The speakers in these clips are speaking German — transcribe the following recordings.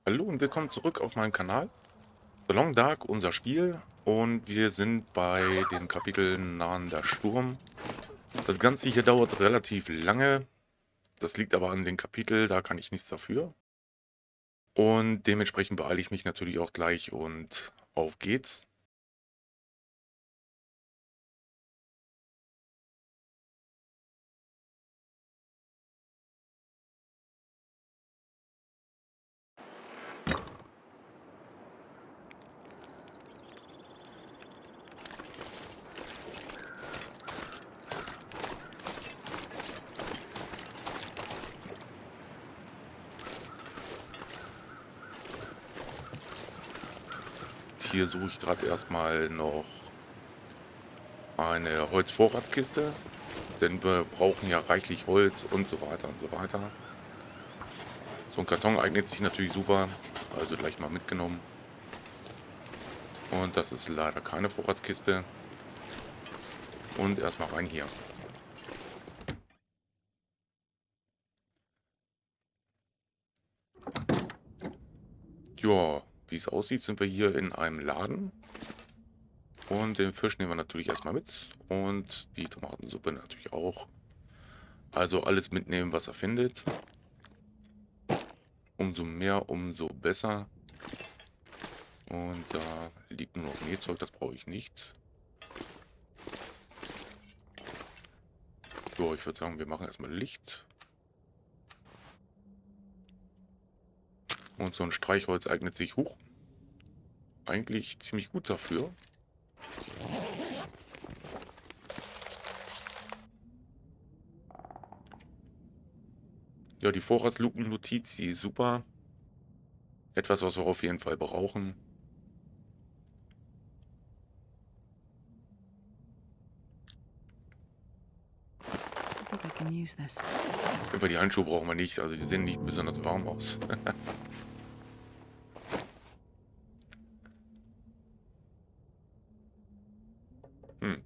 Hallo und willkommen zurück auf meinem Kanal. The Long Dark, unser Spiel. Und wir sind bei dem Kapitel Nahender Sturm. Das Ganze hier dauert relativ lange. Das liegt aber an dem Kapitel, da kann ich nichts dafür. Und dementsprechend beeile ich mich natürlich auch gleich und auf geht's. Hier suche ich gerade erstmal noch eine Holzvorratskiste, denn wir brauchen ja reichlich Holz und so weiter und so weiter. So ein Karton eignet sich natürlich super, also gleich mal mitgenommen. Und das ist leider keine Vorratskiste. Und erstmal rein hier. Ja, wie es aussieht, sind wir hier in einem Laden. Und den Fisch nehmen wir natürlich erstmal mit. Und die Tomatensuppe natürlich auch. Also alles mitnehmen, was er findet. Umso mehr, umso besser. Und da liegt nur noch Nähzeug, das brauche ich nicht. So, ich würde sagen, wir machen erstmal Licht. Und so ein Streichholz eignet sich hoch. Eigentlich ziemlich gut dafür. Ja, die Vorratslupennotiz, die ist super. Etwas, was wir auf jeden Fall brauchen. I can use this. Über die Handschuhe brauchen wir nicht, also die sehen nicht besonders warm aus. Hm.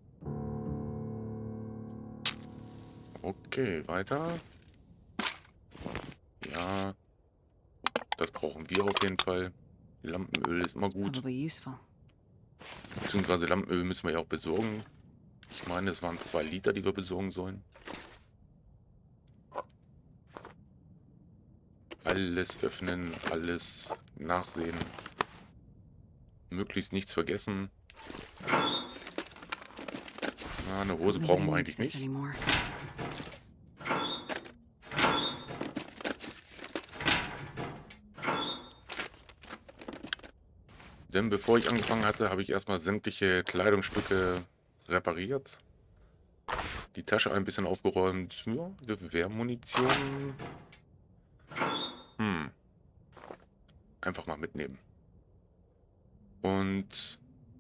Okay, weiter. Ja, das brauchen wir auf jeden Fall. Lampenöl ist immer gut. Probably useful. Beziehungsweise Lampenöl müssen wir ja auch besorgen. Ich meine, es waren 2 Liter, die wir besorgen sollen. Alles öffnen, alles nachsehen. Möglichst nichts vergessen. Na, eine Hose Nobody brauchen wir needs eigentlich this nicht. anymore. Denn bevor ich angefangen hatte, habe ich erstmal sämtliche Kleidungsstücke repariert. Die Tasche ein bisschen aufgeräumt. Ja, Gewehrmunition. Hm. Einfach mal mitnehmen. Und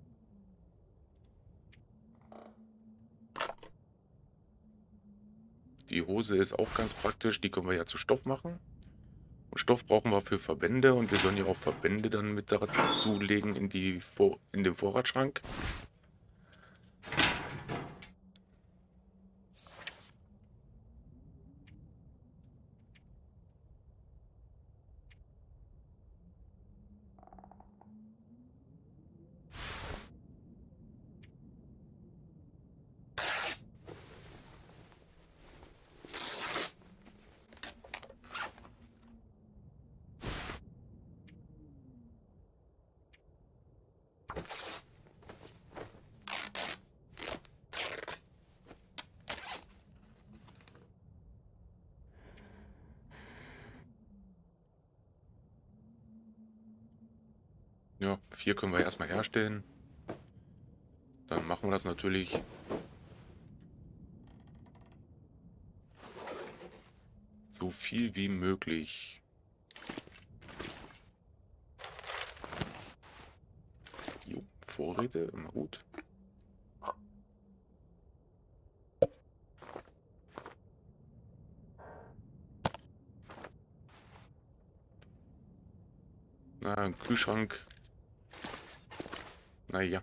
die Hose ist auch ganz praktisch. Die können wir ja zu Stoff machen. Und Stoff brauchen wir für Verbände. Und wir sollen ja auch Verbände dann mit dazu legen in den Vorratsschrank. Ja, 4 können wir erstmal herstellen. Dann machen wir das natürlich. So viel wie möglich. Jo, Vorräte, immer gut. Na, im Kühlschrank. Naja.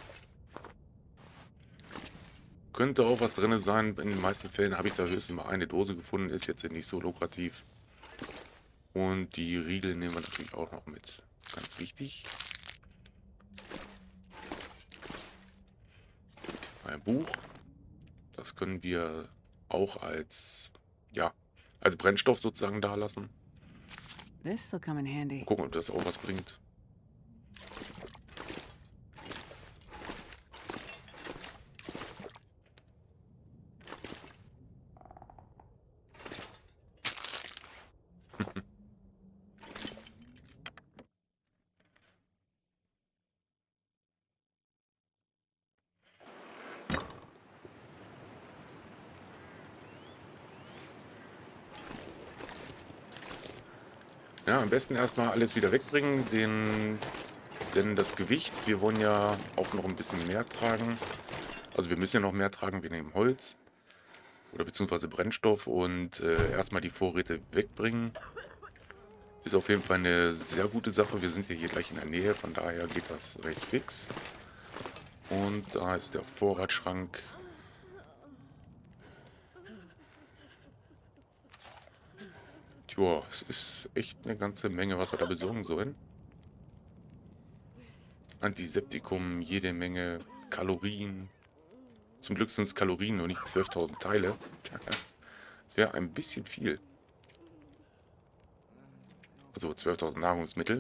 Könnte auch was drin sein. In den meisten Fällen habe ich da höchstens mal eine Dose gefunden. Ist jetzt nicht so lukrativ. Und die Riegel nehmen wir natürlich auch noch mit. Ganz wichtig. Ein Buch. Das können wir auch als, ja, als Brennstoff sozusagen da lassen. This'll come in handy. Mal gucken, ob das auch was bringt. Ja, am besten erstmal alles wieder wegbringen, denn das Gewicht, wir wollen ja auch noch ein bisschen mehr tragen. Also wir müssen ja noch mehr tragen, wir nehmen Holz oder beziehungsweise Brennstoff und erstmal die Vorräte wegbringen. Ist auf jeden Fall eine sehr gute Sache. Wir sind ja hier gleich in der Nähe, von daher geht das recht fix. Und da ist der Vorratsschrank. Tja, es ist echt eine ganze Menge, was wir da besorgen sollen. Antiseptikum, jede Menge Kalorien. Zum Glück sind es Kalorien und nicht 12.000 Teile. Das wäre ein bisschen viel. Also 12.000 Nahrungsmittel.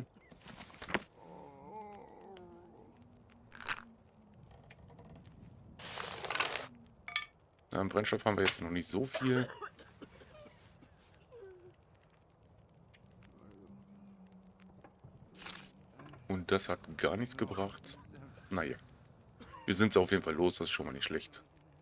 Am Brennstoff haben wir jetzt noch nicht so viel. Und das hat gar nichts gebracht. Naja. Wir sind es auf jeden Fall los, das ist schon mal nicht schlecht.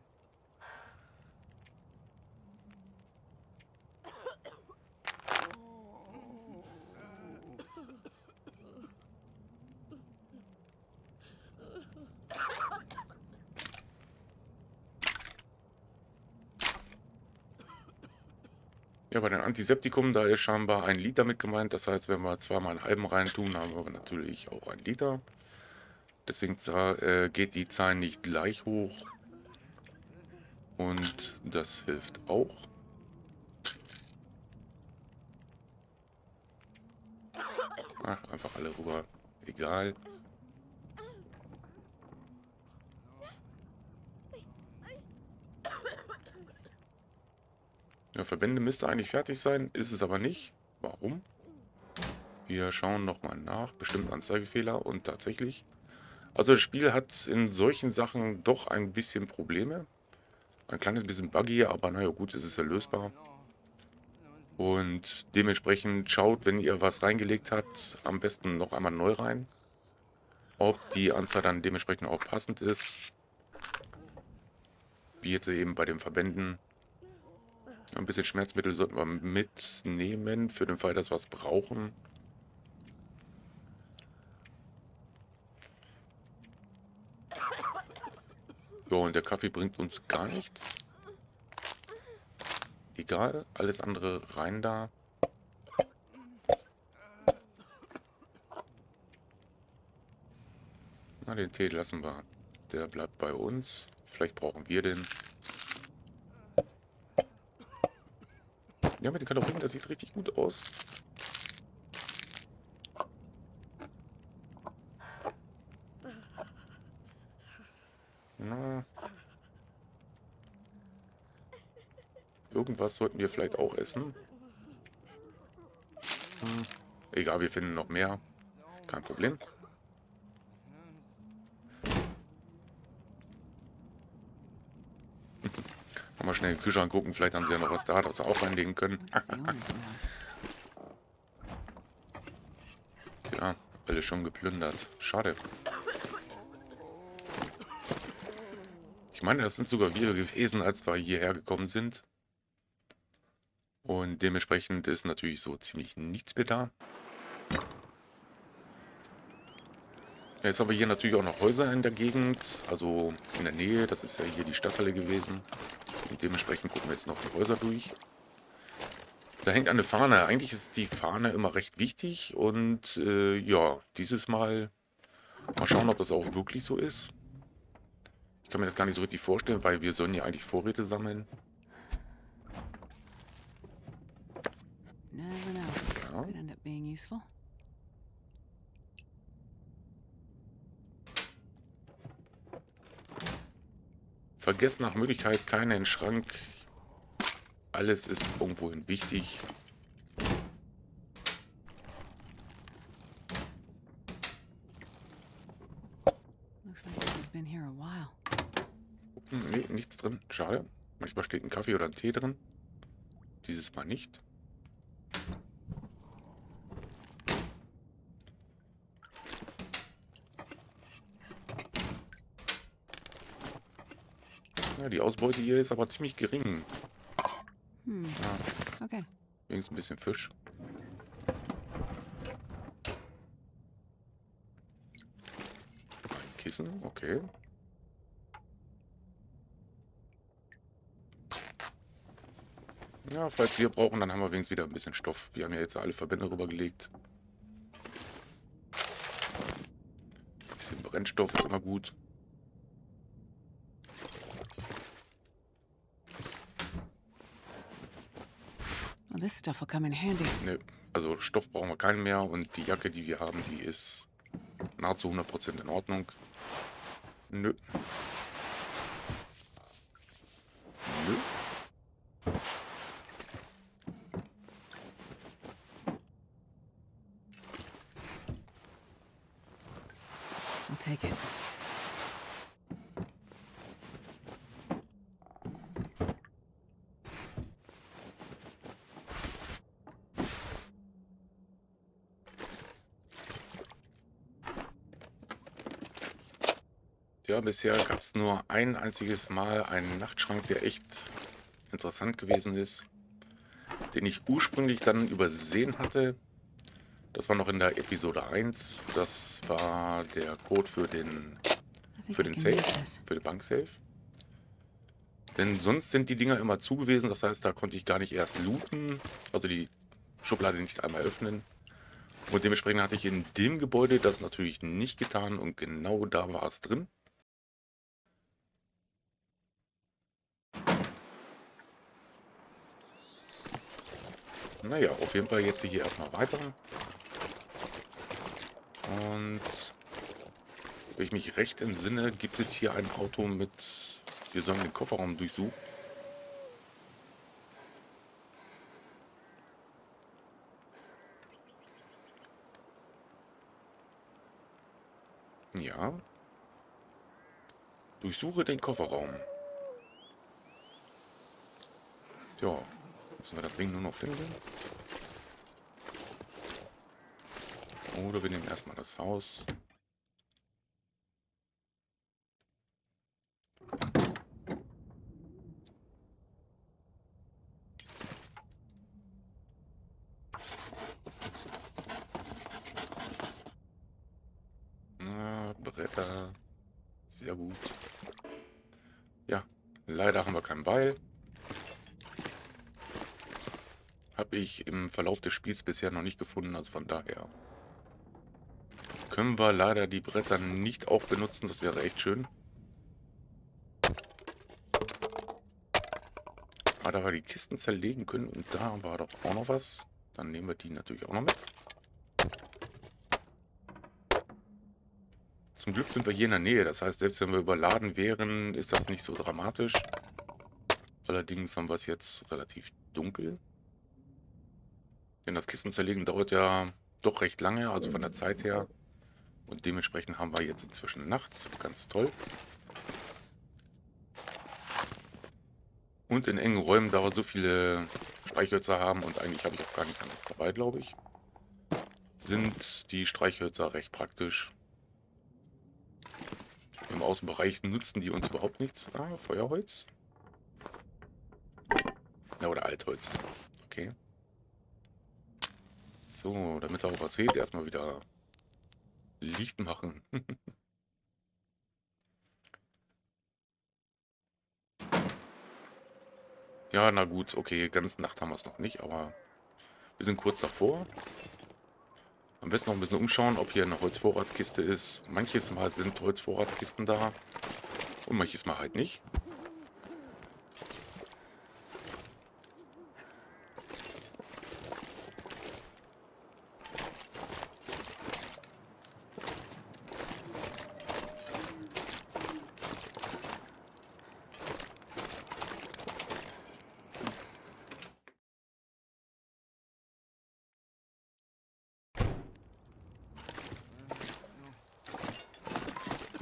Ja, bei den Antiseptikum, da ist scheinbar 1 Liter mit gemeint. Das heißt, wenn wir zweimal einen halben rein tun, haben wir natürlich auch 1 Liter. Deswegen geht die Zahl nicht gleich hoch. Und das hilft auch. Ach, einfach alle rüber. Egal. Ja, Verbände müsste eigentlich fertig sein, ist es aber nicht. Warum? Wir schauen nochmal nach. Bestimmt Anzeigefehler und tatsächlich. Also das Spiel hat in solchen Sachen doch ein bisschen Probleme. Ein kleines bisschen buggy, aber naja gut, es ist ja lösbar. Und dementsprechend schaut, wenn ihr was reingelegt habt, am besten noch einmal neu rein. Ob die Anzahl dann dementsprechend auch passend ist. Wie jetzt eben bei den Verbänden. Ein bisschen Schmerzmittel sollten wir mitnehmen, für den Fall, dass wir es brauchen. So, und der Kaffee bringt uns gar nichts. Egal, alles andere rein da. Na, den Tee lassen wir. Der bleibt bei uns. Vielleicht brauchen wir den. Ja, mit den Kalorien, das sieht richtig gut aus. Na. Irgendwas sollten wir vielleicht auch essen. Egal, wir finden noch mehr. Kein Problem. Mal schnell in den Kühlschrank gucken, vielleicht haben sie ja noch was da, das sie auch reinlegen können. Ja, alles schon geplündert. Schade. Ich meine, das sind sogar wir gewesen, als wir hierher gekommen sind. Und dementsprechend ist natürlich so ziemlich nichts mehr da. Jetzt haben wir hier natürlich auch noch Häuser in der Gegend, also in der Nähe. Das ist ja hier die Stadthalle gewesen. Und dementsprechend gucken wir jetzt noch die Häuser durch. Da hängt eine Fahne. Eigentlich ist die Fahne immer recht wichtig. Und ja, dieses Mal mal schauen, ob das auch wirklich so ist. Ich kann mir das gar nicht so richtig vorstellen, weil wir sollen ja eigentlich Vorräte sammeln. Ja. useful? Vergesst nach Möglichkeit keinen Schrank. Alles ist irgendwohin wichtig. Looks like this has been here a while. Nee, nichts drin. Schade. Manchmal steht ein Kaffee oder ein Tee drin. Dieses Mal nicht. Ja, die Ausbeute hier ist aber ziemlich gering. Ja, Okay. wenigstens ein bisschen Fisch. Ein Kissen, okay. Ja, falls wir brauchen, dann haben wir wenigstens wieder ein bisschen Stoff. Wir haben ja jetzt alle Verbände rübergelegt. Ein bisschen Brennstoff ist immer gut. Well, this stuff will come in handy. Ne, also Stoff brauchen wir keinen mehr und die Jacke, die wir haben, die ist nahezu 100% in Ordnung. Nö. Nö. I'll take it. Ja, bisher gab es nur ein einziges Mal einen Nachtschrank, der echt interessant gewesen ist, den ich ursprünglich dann übersehen hatte. Das war noch in der Episode 1. Das war der Code für den I think I can Safe, use this. für den Banksafe. Denn sonst sind die Dinger immer zu gewesen, das heißt, da konnte ich gar nicht erst looten, also die Schublade nicht einmal öffnen. Und dementsprechend hatte ich in dem Gebäude das natürlich nicht getan und genau da war es drin. Naja, auf jeden Fall jetzt hier erstmal weiter. Und wenn ich mich recht entsinne, gibt es hier ein Auto mit, wir sollen den Kofferraum durchsuchen. Ja. Durchsuche den Kofferraum. Ja, müssen wir das Ding nur noch finden. Oder wir nehmen erstmal das Haus. Na, Bretter. Sehr gut. Ja, leider haben wir keinen Beil. Habe ich im Verlauf des Spiels bisher noch nicht gefunden, also von daher können wir leider die Bretter nicht auch benutzen, das wäre echt schön. Aber da wir die Kisten zerlegen können und da war doch auch noch was, dann nehmen wir die natürlich auch noch mit. Zum Glück sind wir hier in der Nähe, das heißt, selbst wenn wir überladen wären, ist das nicht so dramatisch. Allerdings haben wir es jetzt relativ dunkel. Denn das Kisten zerlegen dauert ja doch recht lange, also von der Zeit her. Und dementsprechend haben wir jetzt inzwischen Nacht. Ganz toll. Und in engen Räumen, da wir so viele Streichhölzer haben und eigentlich habe ich auch gar nichts anderes dabei, glaube ich, sind die Streichhölzer recht praktisch. Im Außenbereich nutzen die uns überhaupt nichts. Ah, Feuerholz. Ja, oder Altholz. Okay. So, damit ihr auch was seht, erstmal wieder Licht machen. Ja, na gut, okay, ganz Nacht haben wir es noch nicht, aber wir sind kurz davor. Am besten noch ein bisschen umschauen, ob hier eine Holzvorratskiste ist. Manches Mal sind Holzvorratskisten da und manches Mal halt nicht.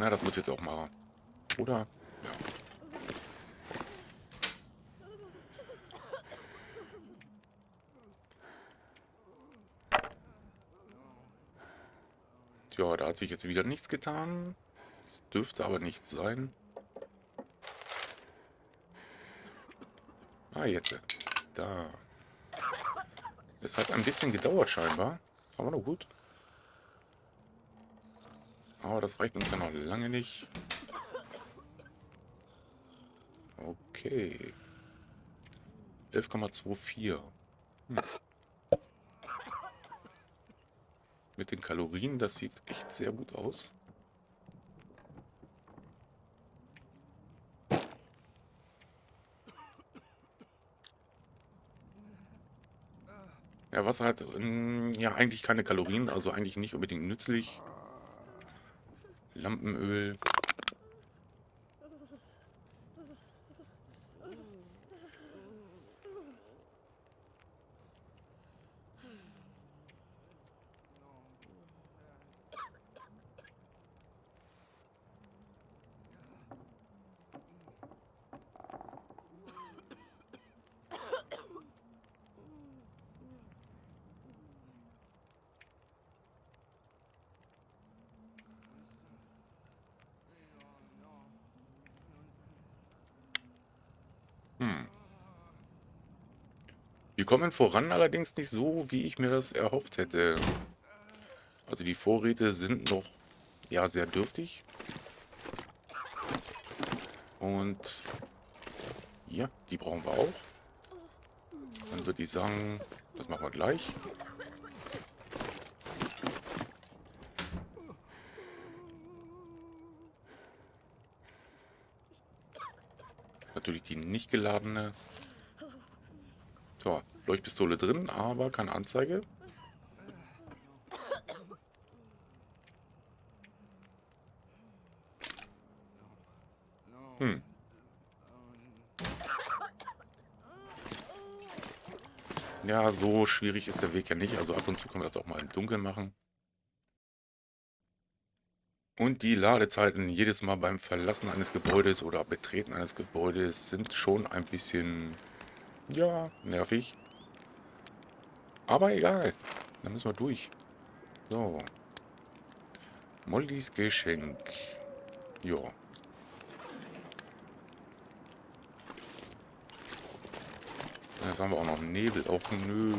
Na, das muss jetzt auch mal. Oder? Ja. Tja, da hat sich jetzt wieder nichts getan. Es dürfte aber nichts sein. Ah, jetzt. Da. Es hat ein bisschen gedauert scheinbar. Aber noch gut. Aber das reicht uns ja noch lange nicht. Okay. 11,24. Mit den Kalorien, das sieht echt sehr gut aus. Ja, Wasser hat ja eigentlich keine Kalorien, also eigentlich nicht unbedingt nützlich. Lampenöl. Hm. Wir kommen voran, allerdings nicht so, wie ich mir das erhofft hätte. Also die Vorräte sind noch ja sehr dürftig. Und ja, die brauchen wir auch. Dann würde ich sagen, das machen wir gleich. Natürlich die nicht geladene. So, Leuchtpistole drin, aber keine Anzeige. Hm. Ja, so schwierig ist der Weg ja nicht. Also ab und zu können wir das auch mal im Dunkeln machen. Und die Ladezeiten jedes Mal beim Verlassen eines Gebäudes oder Betreten eines Gebäudes sind schon ein bisschen, ja, nervig. Aber egal. Dann müssen wir durch. So. Mollys Geschenk. Ja. Jetzt haben wir auch noch Nebel. Auch nö.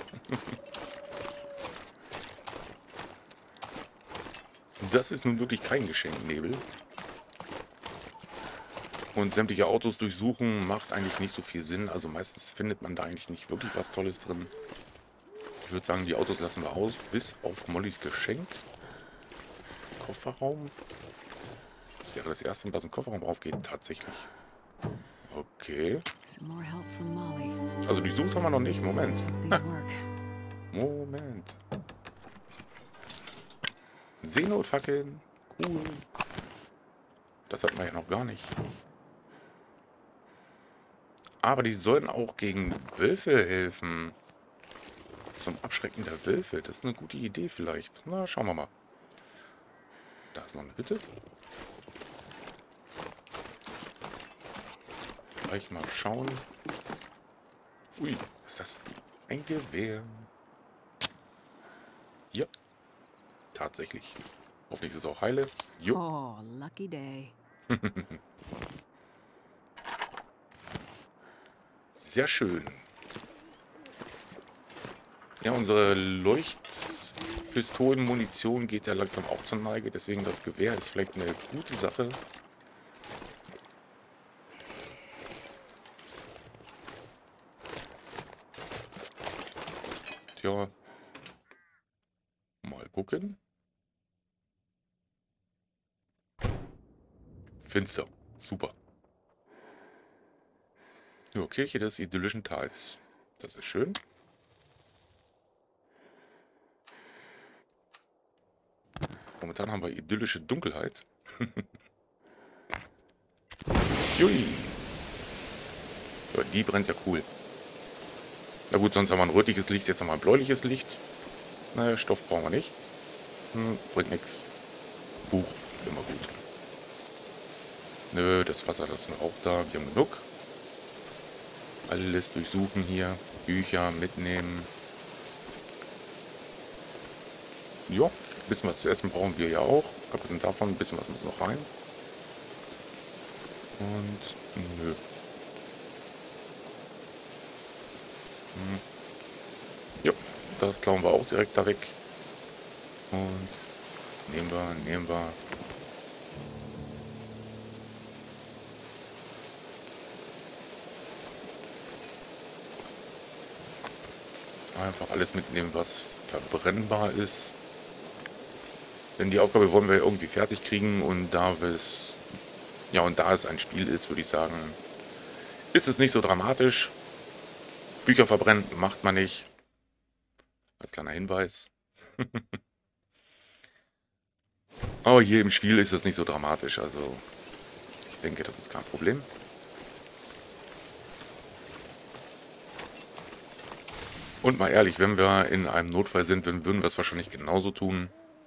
Das ist nun wirklich kein Geschenk, Nebel. Und sämtliche Autos durchsuchen macht eigentlich nicht so viel Sinn. Also meistens findet man da eigentlich nicht wirklich was Tolles drin. Ich würde sagen, die Autos lassen wir aus, bis auf Mollys Geschenk. Kofferraum. Das wäre das erste Mal, dass ein Kofferraum aufgeht, tatsächlich. Okay. Also die sucht haben wir noch nicht. Moment. Moment. Seenotfackeln. Cool. Das hatten wir ja noch gar nicht. Aber die sollen auch gegen Wölfe helfen. Zum Abschrecken der Wölfe. Das ist eine gute Idee vielleicht. Na, schauen wir mal. Da ist noch eine Hütte. Gleich mal schauen. Ui, was ist das? Ein Gewehr. Ja. Tatsächlich. Hoffentlich ist es auch heile. Jo. Oh, lucky day. Sehr schön. Ja, unsere Leuchtpistolenmunition geht ja langsam auch zur Neige, deswegen das Gewehr ist vielleicht eine gute Sache. Tja. Mal gucken. Finster. Super. Ja, Kirche des idyllischen Tals. Das ist schön. Momentan haben wir idyllische Dunkelheit. Jui. Ja, die brennt ja cool. Na gut, sonst haben wir ein rötliches Licht, jetzt haben wir ein bläuliches Licht. Naja, Stoff brauchen wir nicht. Bringt nichts. Buch, immer gut. Nö, das Wasser lassen wir auch da. Wir haben genug. Alles durchsuchen hier. Bücher mitnehmen. Ja, ein bisschen was zu essen brauchen wir ja auch. Abgesehen davon, ein bisschen was muss noch rein. Und nö. Ja, das klauen wir auch direkt da weg. Und nehmen wir. Einfach alles mitnehmen, was verbrennbar ist. Denn die Aufgabe wollen wir irgendwie fertig kriegen und da es ein Spiel ist, würde ich sagen, ist es nicht so dramatisch. Bücher verbrennen macht man nicht. Als kleiner Hinweis. Aber hier im Spiel ist es nicht so dramatisch, also ich denke, das ist kein Problem. Und mal ehrlich, wenn wir in einem Notfall sind, dann würden wir es wahrscheinlich genauso tun.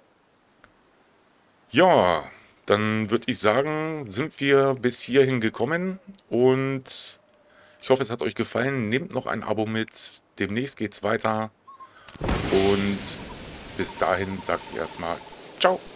Ja, dann würde ich sagen, sind wir bis hierhin gekommen und ich hoffe, es hat euch gefallen. Nehmt noch ein Abo mit. Demnächst geht's weiter. Und bis dahin sage ich erstmal ciao.